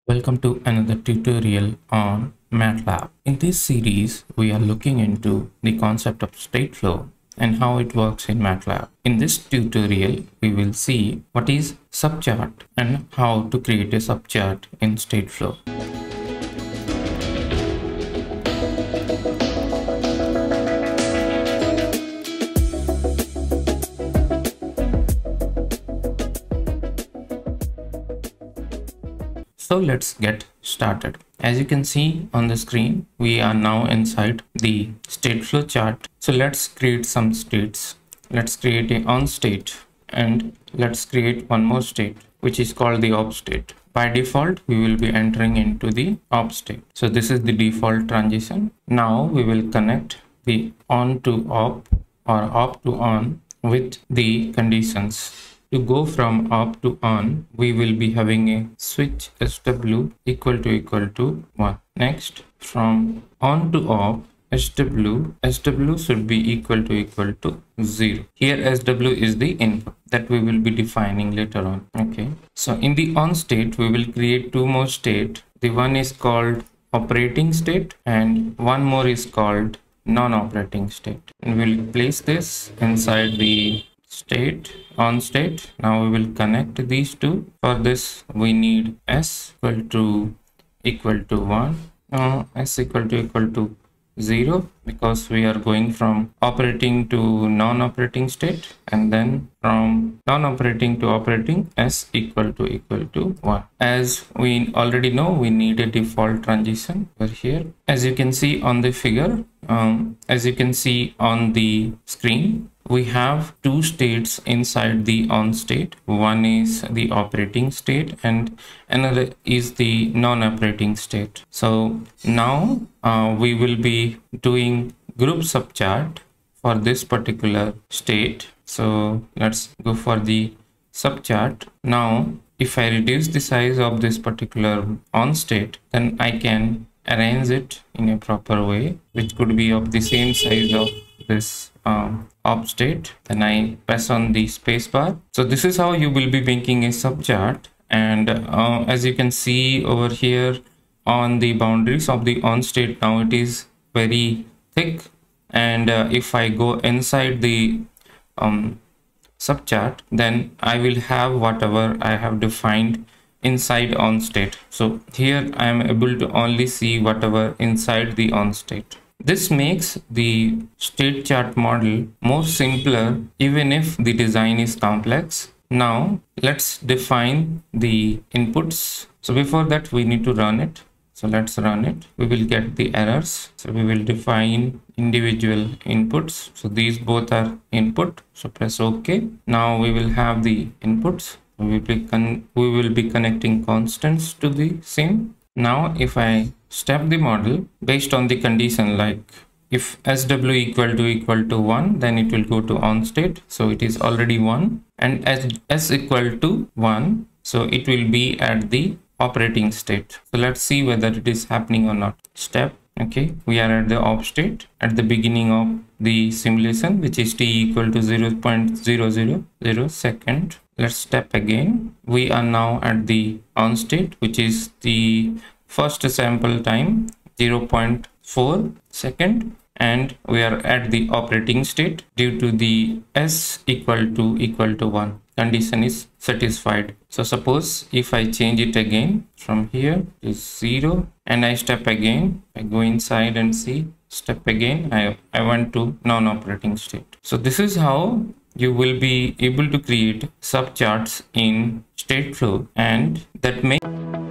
Welcome to another tutorial on MATLAB. In this series, we are looking into the concept of stateflow and how it works in MATLAB. In this tutorial, we will see what is subchart and how to create a subchart in stateflow. So let's get started. As you can see on the screen, we are now inside the stateflow chart. So let's create some states. Let's create a on state and let's create one more state, which is called the op state. By default, we will be entering into the op state. So this is the default transition. Now we will connect the on to op or op to on with the conditions. To go from op to on, we will be having a switch SW equal to 1. Next, from on to op, SW should be equal to 0. Here SW is the input that we will be defining later on. Okay. So in the on state, we will create two more states. The one is called operating state and one more is called non-operating state. And we'll place this inside the state on state. Now we will connect these two. For this we need s equal to 1, s equal to 0, because we are going from operating to non-operating state, and then from non-operating to operating, s equal to 1. As we already know, we need a default transition over here. As you can see on the figure, as you can see on the screen, we have two states inside the on state. One is the operating state and another is the non-operating state. So now we will be doing group subchart for this particular state. So let's go for the subchart. Now if I reduce the size of this particular on state, then I can arrange it in a proper way, which could be of the same size of this op state. Then I press on the space bar. So this is how you will be making a subchart. And as you can see over here on the boundaries of the on state, now it is very thick. And if I go inside the subchart, then I will have whatever I have defined inside on state. So here I am able to only see whatever inside the on state. This makes the state chart model more simpler, even if the design is complex. Now let's define the inputs. So before that, we need to run it. So let's run it. We will get the errors. So we will define individual inputs. So these both are input. So press OK. Now we will have the inputs. We will be connecting constants to the same. Now if I step the model based on the condition, like if SW equal to 1, then it will go to on state. So it is already 1, and as S equal to 1, so it will be at the operating state. So let's see whether it is happening or not. Step. Okay, we are at the op state at the beginning of the simulation, which is t equal to 0.000 second. Let's step again. We are now at the on state, which is the first sample time 0.4 second, and we are at the operating state due to the s equal to 1. Condition is satisfied. So suppose if I change it again from here to 0 and I step again, I go inside and see, step again, I went to non-operating state. So this is how you will be able to create subcharts in stateflow, and that may